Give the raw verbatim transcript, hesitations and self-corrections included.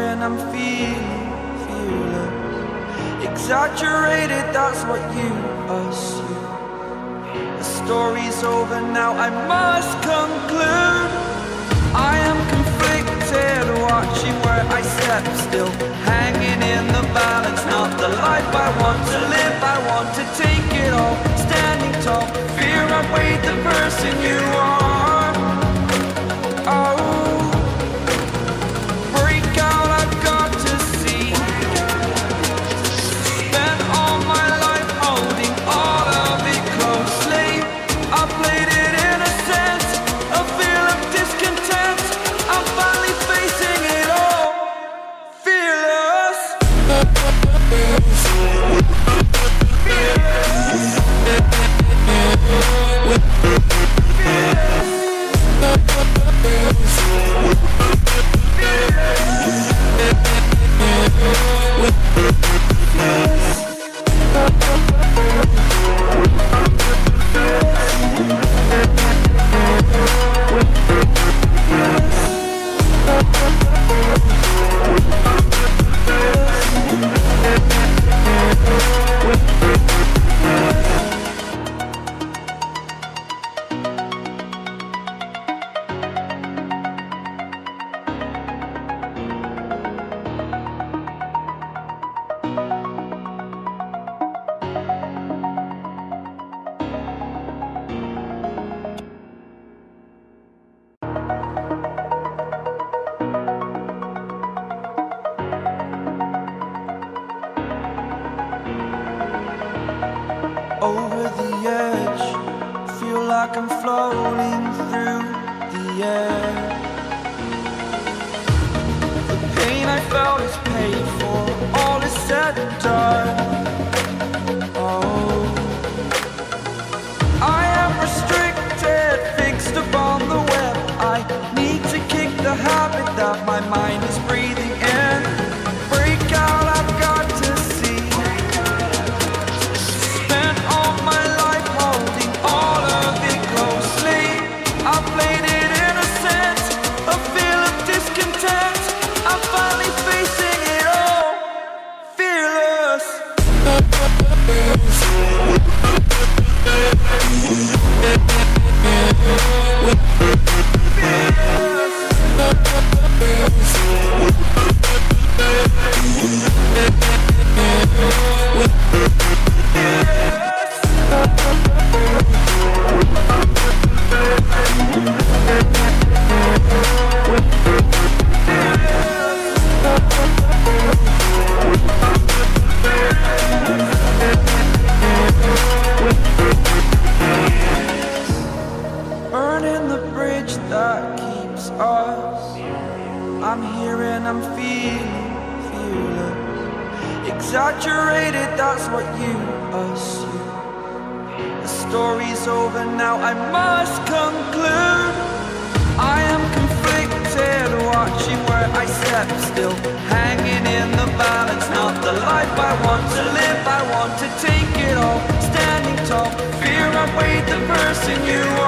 and I'm feeling, feeling exaggerated, that's what you assume. The story's over now, I must conclude. I am conflicted, watching where I step still, hanging in the balance, not the life I want to live. I want to take it all, standing tall, fear I weighed the person you are. Oh, break out, I've got to see. Spent all my life holding all of it closely. I played it in a sense, a feel of discontent. I'm finally facing it all, fearless. Over the edge, feel like I'm floating through the air. The pain I felt is paid for, all is said and done. Oh, I am restricted, fixed upon the web. I need to kick the habit that my mind is breathing in. Break out, I've got to see. Spent all my life holding all of it closely. I played it in a sense, a feel of discontent. I'm finally facing it all, fearless. Burning the bridge that keeps us. I'm here and I'm feeling, feeling exaggerated, that's what you assume. The story's over now, I must conclude. I am conflicted, watching where I step still, hanging in the balance, not the life I want to live. I want to take it all, standing tall, fear I weighed the person you are.